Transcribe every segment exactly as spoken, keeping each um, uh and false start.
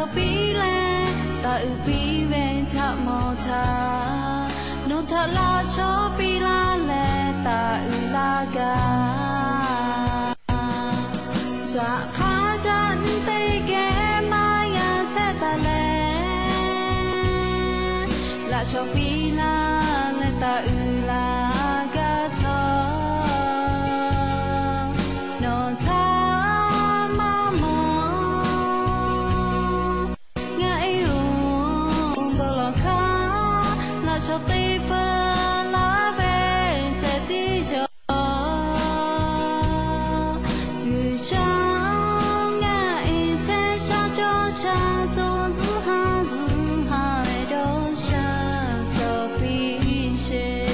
cho pi le ta ư pi ven thả mò thả nô thả la cho pi la le ta ư la ga dạ khá chân tây ghé mai ya sẽ ta le la cho pi la le ta ư la ga cho nô thả cho tây phương lá về sẽ đi cho người trong ngày sẽ sao cho cha cho giữ ha giữ ha lại đâu cha cho bi xe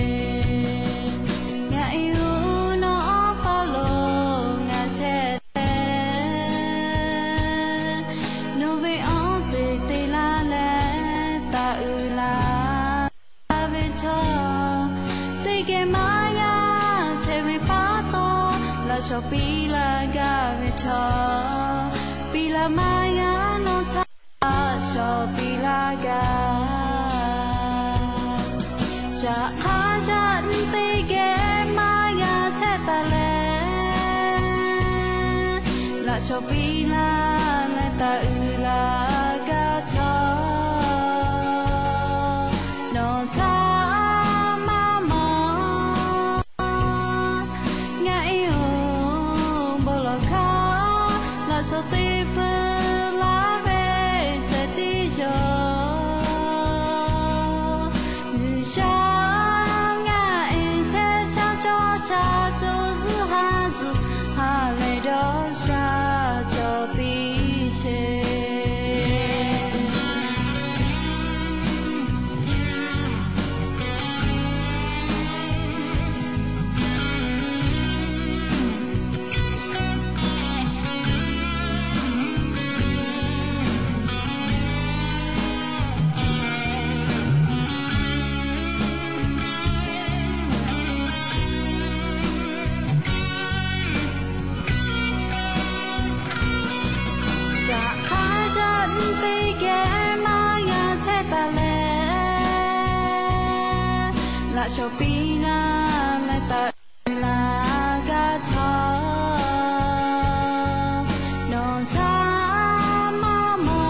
ngày u nó có lô ngà che nó về ông gì tây la lẽ ta ư la cái maya che vi pato la cho pi la ga ve cho pi la maya no ta cho pi la ga cha ha cha te ke maya che ta le la cho pi la la ta ư la ga cho no ta cho tây phương lá về sẽ đi cho người sáng ngày sẽ sao cho cha cho giữ ha giữ ha lại đó cha cho bi xe la cho pi la la ta la ga cho non ta ma mo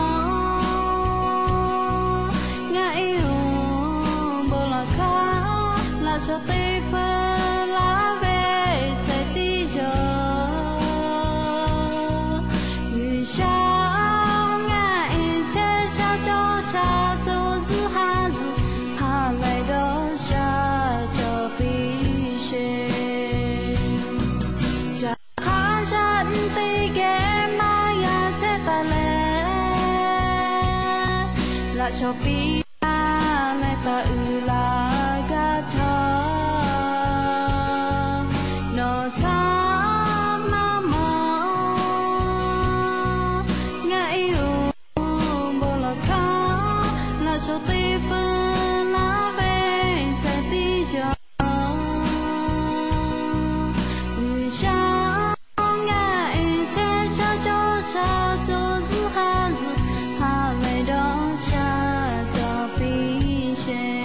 ngày u bồ la kha la cho tây phương lá về sẽ đi cho người sáng ngày che sao cho cha cho giữ ha giữ ha lại đó cho bi xe cha khá chân tây ghé maya sẽ ta le la cho pi la le ta ư la ga cho no ta ma mo ngày u bồ la kha la cho tây phương lá về sẽ đi cho người sáng ngày sẽ sao cho cha cho giữ ha giữ ha lại đó cha cho bi xe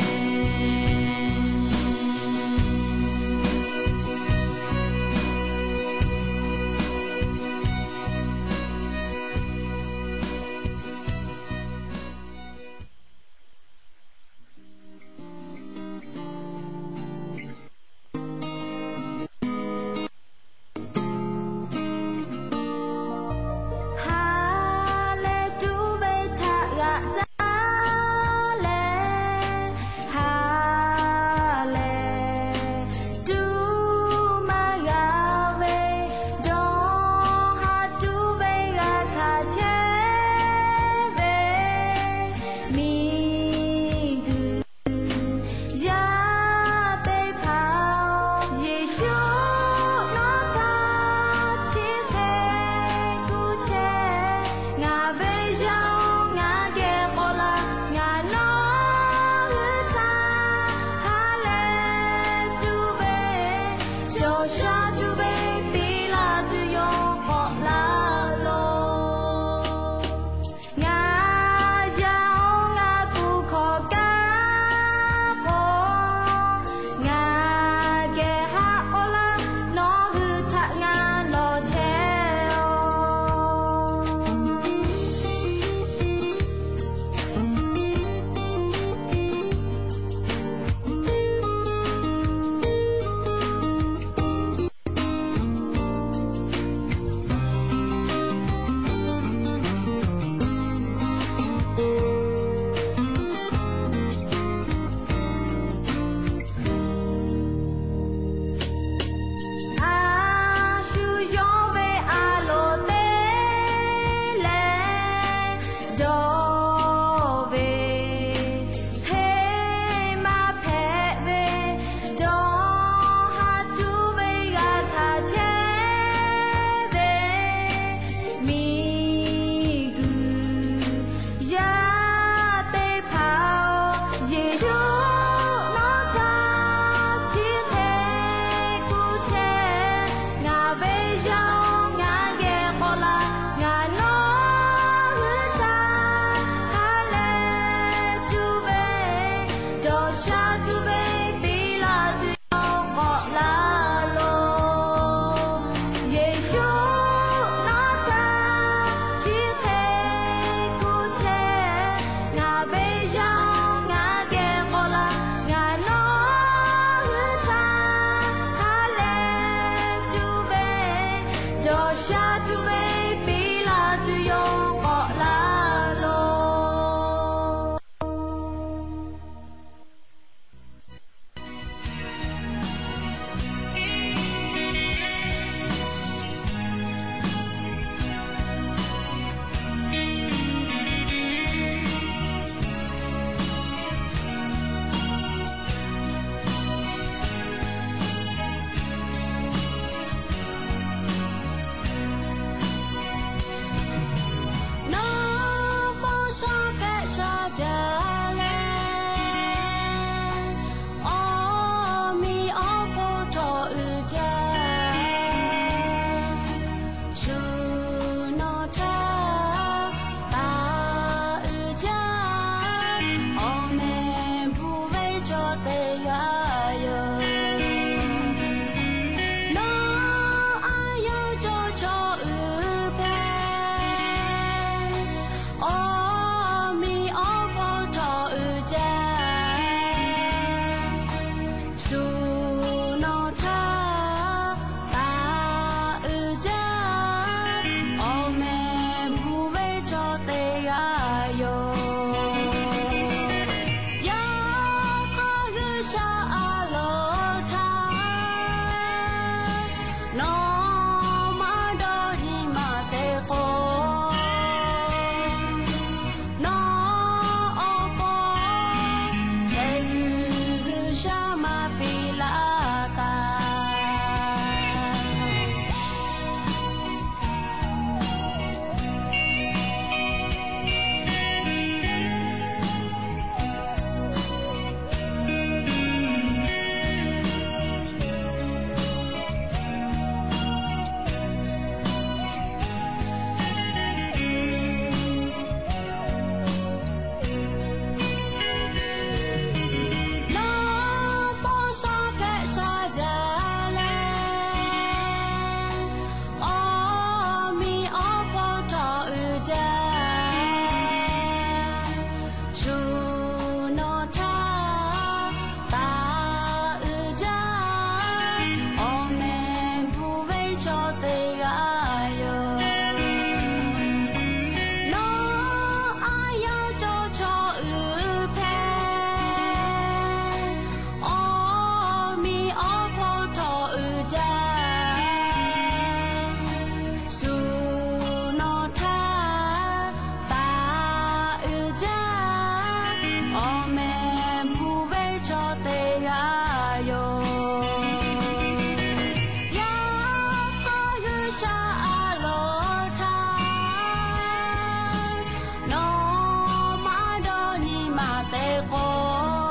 có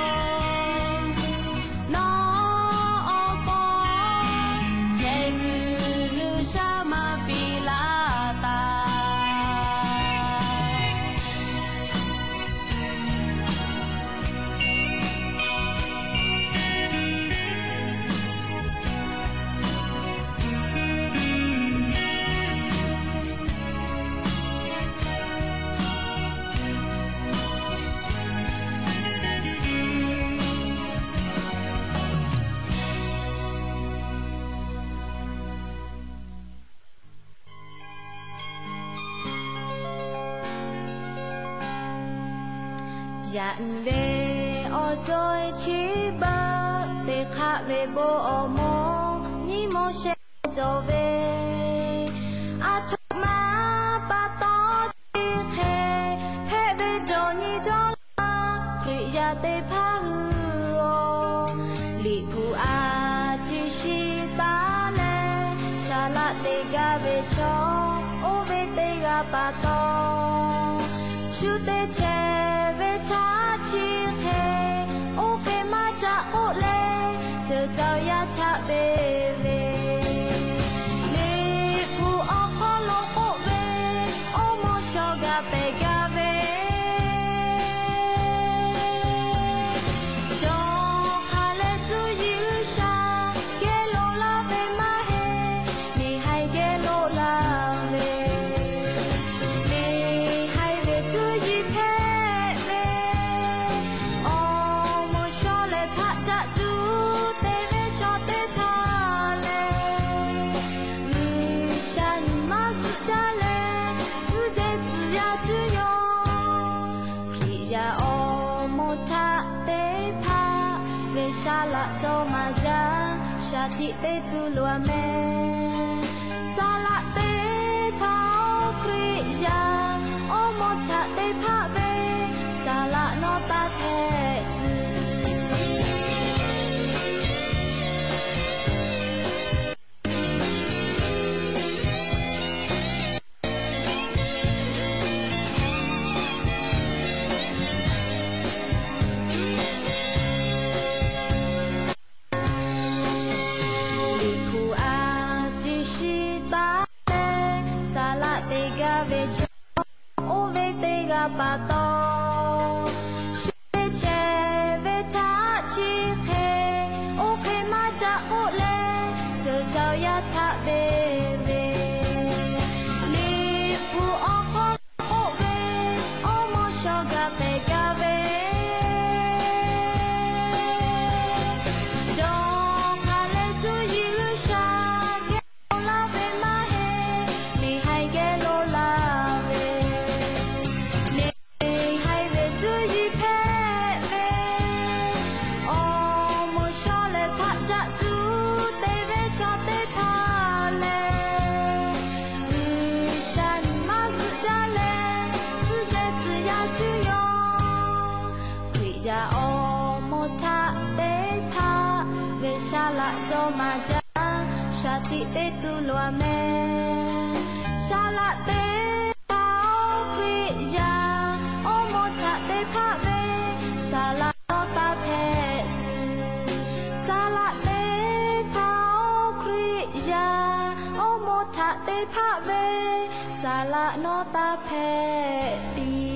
nó có chạy cứ sa mà bị la ta dặn về ở rồi chỉ ba để khác về bộ ở mô ni mô sẽ trở về à chúc má ba to đi thề phê về đồ ni cho la khỉ ya tê phá hư ô lì phụ à chỉ si ta lê xa lạ tê ga về cho ô về tê ga ba to chú tê chè về ta chi thế ô phê mà cha ô lê giờ giàu ya cha về về lì phụ ô khó lô ô về ô mô cho ga về ga về cho khá lê chú dữ xa ghé lô la về mà hê nì hay ghé lô la về nì hay về chú dữ thế về ô mô cho lê phát trả chú tê về cho tê tha lê vì sân mà sư cha lê sư dê sư ya chú yo khi ya ô mô tha tê pha về xa lạ cho mà ra xa thị tê chú lùa mê xa lạ tê pha ô khi ya ô mô tha tê pha về xa lạ nó ta thê dư lì khu a chỉ si ta tê xa lạ tê ga về cho ô về tê ga ba to sư tê chè về ta chi khê ô khê mà cha ô lê giờ giàu ya cha về về lì phụ ô khó ô về ô mô cho ga về ga về cho khá lê chú dữ xa ghé lô la về mà hê nì hay ghé lô la về nì hay về chú dữ thế về ô mô cho lê phát trả chú tê về cho tê tha lê vì sân mà sư cha lê sư dê sư ya chú yo khi ya ô mô tha tê pha về xa lạ cho mà cha xa thị tê tu lùa mê xa lạ tê pha ô khi ya ô mô tha tê pha về xa lạ nó ta thê dư xa lạ tê pha ô khi ya ô mô tha tê pha về xa lạ nó ta phê đi